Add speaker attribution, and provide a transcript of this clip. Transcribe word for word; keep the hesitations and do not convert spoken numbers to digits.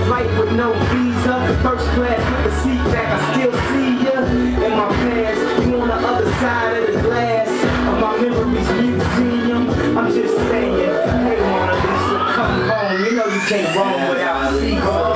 Speaker 1: flight with no visa, first class with the seat back, I still see ya in my past. You on the other side of the glass of my memories museum. I'm just saying, hey Mona Lisa, come home. You know you can't roam without seeing.